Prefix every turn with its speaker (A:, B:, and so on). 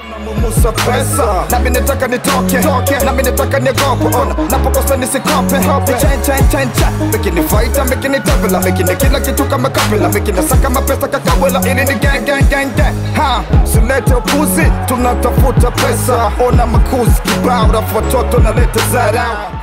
A: Musa pesa, na mimi nataka nitoke, na mimi nataka niogope, napokosa nisikope. Chain, making fighter, making tabela, making kila kitu kama kabila, making saka mapesa kakawela, ili ni gang. Ha, silete upuzi, tunatafuta pesa, ona makuzi kibao, rafu watoto naleta zarau.